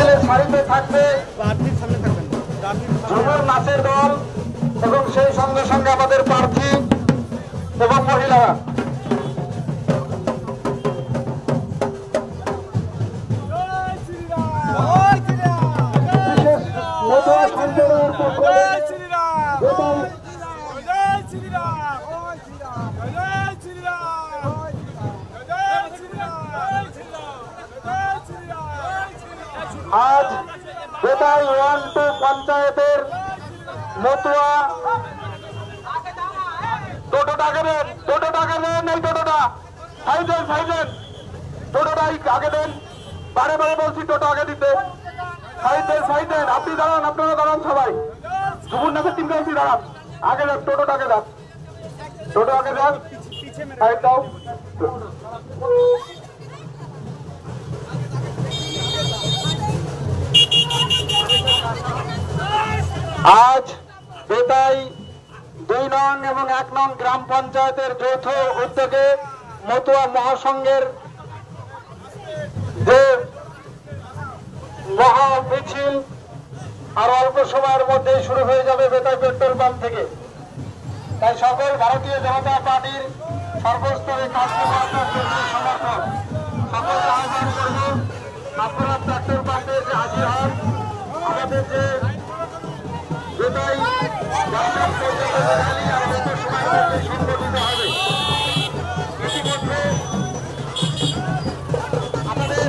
তাহলে সারিতে থাকবে ঝুমুর নাচের দল এবং সেই সঙ্গে সঙ্গে আমাদের প্রার্থী এবং মহিলারা। আজ বেতাই 1-2 পঞ্চায়েতের মতুয়া টোটোটা আগে দেন, এই টোটোটা টোটোটাই আগে দেন, বারে বারে বলছি টোটো আগে দিতে। সাইড দেন, আপনি দাঁড়ান, আপনারা দাঁড়ান, সবাই ঝুমুর নাচের টিম গাইছি দাঁড়ান, আগে দেন, টোটোটা আগে দেন, টোটো আগে দেন, সাইড দাও। আজ বেতাই 2 নং এবং 1 নং গ্রাম পঞ্চায়েতের যৌথ উদ্যোগে মতুয়া মহাসংঘের যে মহা মিছিল আর অল্প সময়ের মধ্যেই শুরু হয়ে যাবে বেতাই পেট্রোল পাম্প থেকে। তাই সকল ভারতীয় জনতা পার্টির সর্বস্তরে সমর্থন সকলকে আহ্বান করব, আপনারা পেট্রোল পাম্পে এসে হাজির হন। আমাদের যে বেতাই সংগঠিত হবে ইতিমধ্যে আমাদের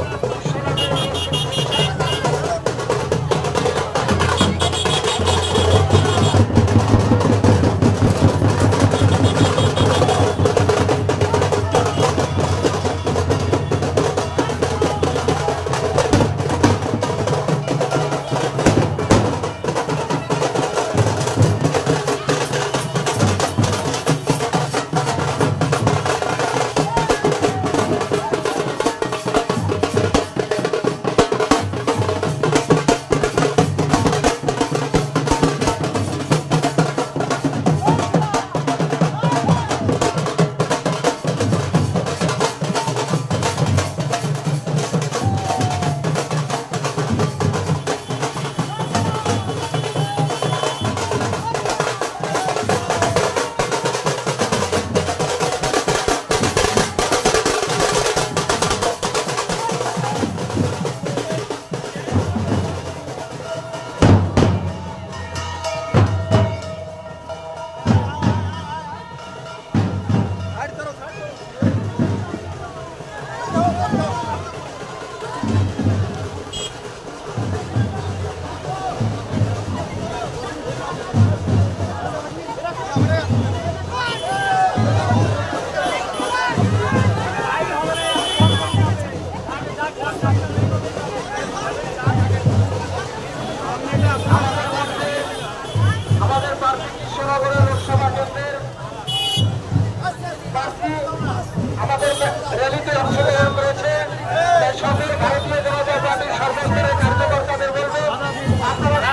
র্যালিতে অংশগ্রহণ করেছে। সকল ভারতীয় জনতা পার্টির সর্বস্তরের কার্যকর্তাদের বলবো আপনারা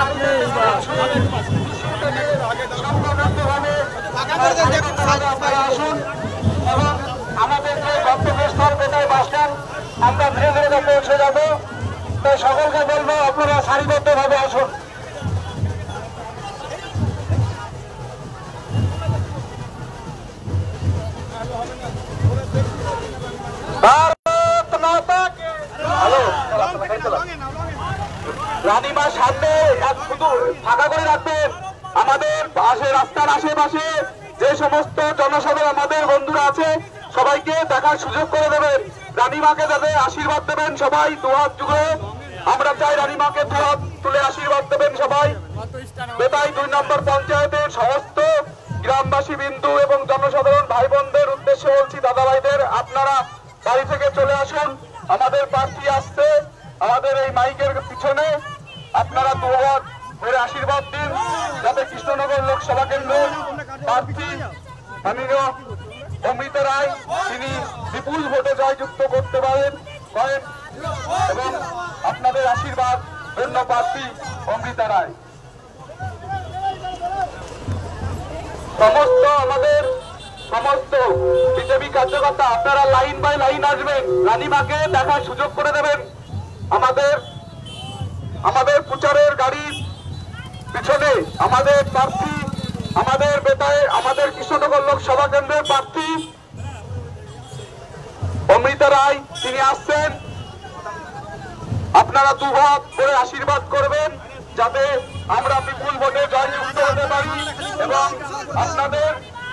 আসুন এবং আমাদের যে গন্তব্যস্থল বেতাই বাসস্ট্যান্ড আমরা ধীরে ধীরে পৌঁছে যাব। তাই সকলকে বলবো আপনারা সারিবদ্ধভাবে আসুন। রানীমা সামনে শুধু ফাঁকা করে রাখবেন। আমাদের রাস্তার আশেপাশে যে সমস্ত জনসাধারণ আমাদের বন্ধুরা আছে সবাইকে দেখার সুযোগ করে দেবেন। রানীমাকে যাতে আশীর্বাদ দেবেন সবাই দুহাত জুড়ে। আমরা চাই রানীমাকে দুহাত তুলে আশীর্বাদ দেবেন সবাই। বেতাই 2 নম্বর পঞ্চায়েতের সমস্ত গ্রামবাসী বিন্দু এবং জনসাধারণ ভাই বোনদের উদ্দেশ্যে বলছি, দাদা ভাইদের, আপনারা বাড়ি থেকে চলে আসুন। আমাদের প্রার্থী আসছে আমাদের এই মাইকের পিছনে, আপনারা দুহাত ধরে আশীর্বাদ দিন যাতে কৃষ্ণনগর লোকসভা কেন্দ্রের প্রার্থী মাননীয় অমৃতা রায় তিনি বিপুল ভোটে জয়যুক্ত করতে পারেন এবং আপনাদের আশীর্বাদ ধন্য প্রার্থী অমৃতা রায়। সমস্ত বিজেপি কার্যকর্তা আপনারা লাইন বাই লাইন আসবেন, রানীমাকে দেখার সুযোগ করে দেবেন। আমাদের গাড়ির পিছনে আমাদের প্রার্থী, আমাদের বেতায়, আমাদের কৃষ্ণনগর লোকসভা কেন্দ্রের প্রার্থী অমৃতা রায় তিনি আসছেন। আপনারা দুহাত করে আশীর্বাদ করবেন যাতে আমরা বিপুল ভোটে জয়যুক্ত হতে পারি এবং আপনাদের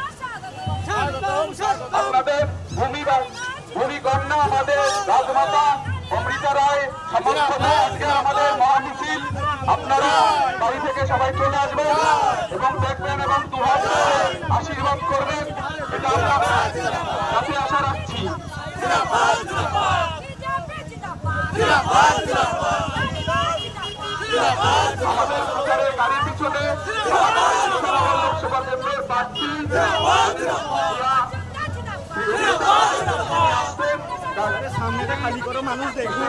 ভূমিকন্যা আমাদের রাজমাতা অমৃতা রায় সমর্থনে আজকে আমাদের মহামিছিল। আপনারা বাড়ি থেকে সবাই চলে আসবেন এবং দেখবেন এবং দুহাত আশীর্বাদ করবেন, এটা আপনাদের কাছে আশা রাখছি। আমাদের প্রচারের গাড়ির পিছনে লোকসভা কেন্দ্রের প্রার্থী সামনেটা খালি করো, মানুষ দেখবে।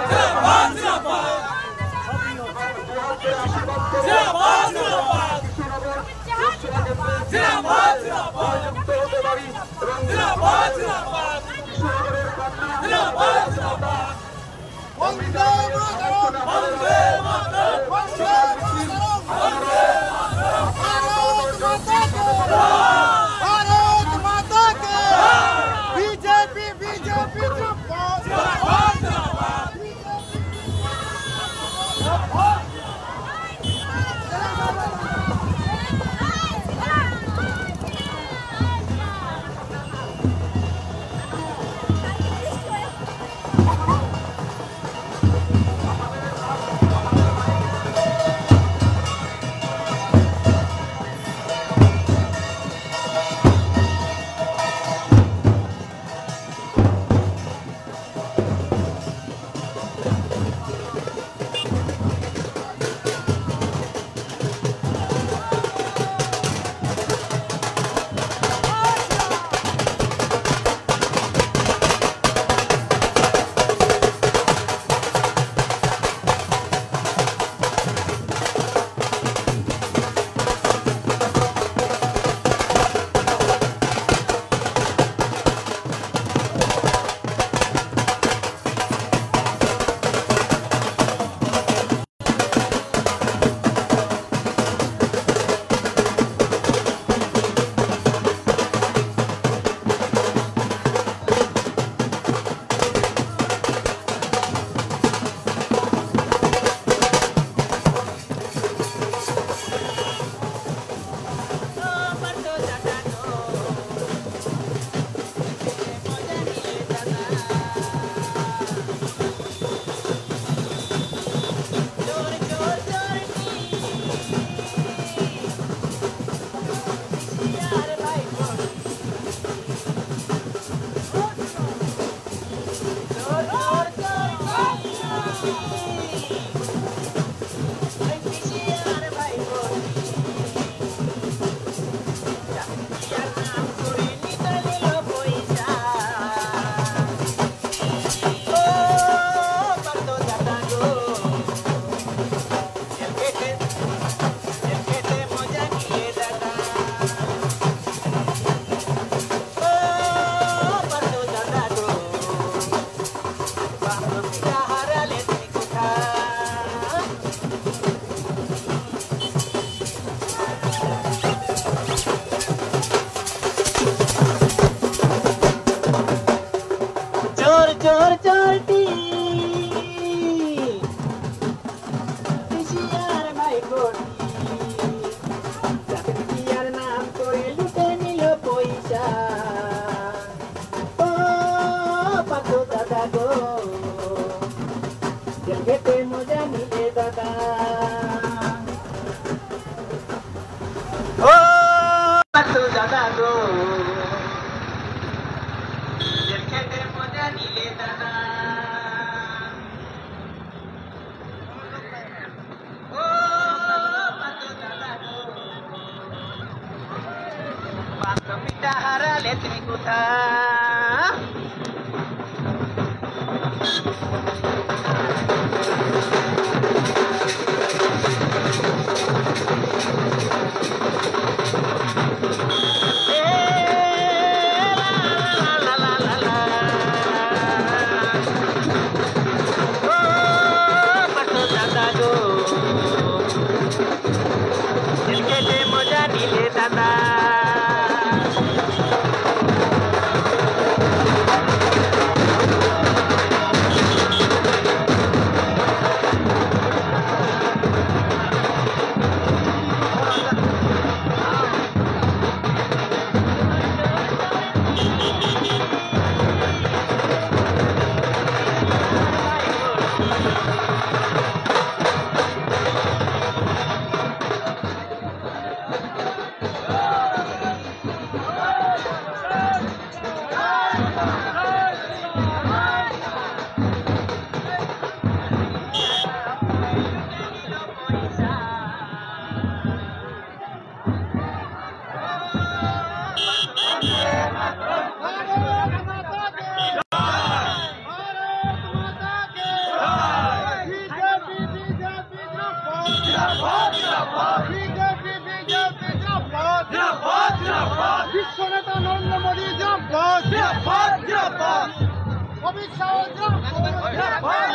বিজেপি বিজেপি জিন্দাবাদ বিশ্ব নেতা নরেন্দ্র মোদী জিন্দাবাদ অমিত শাহ জিন্দাবাদ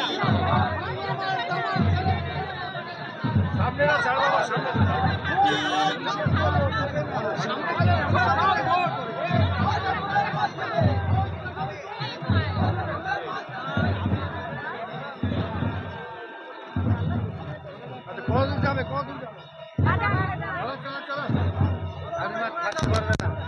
সামনে না ছাড় বাবা সামনে কতদূর যাবে চলো চলো চলো আরে না থাকতে পারবে না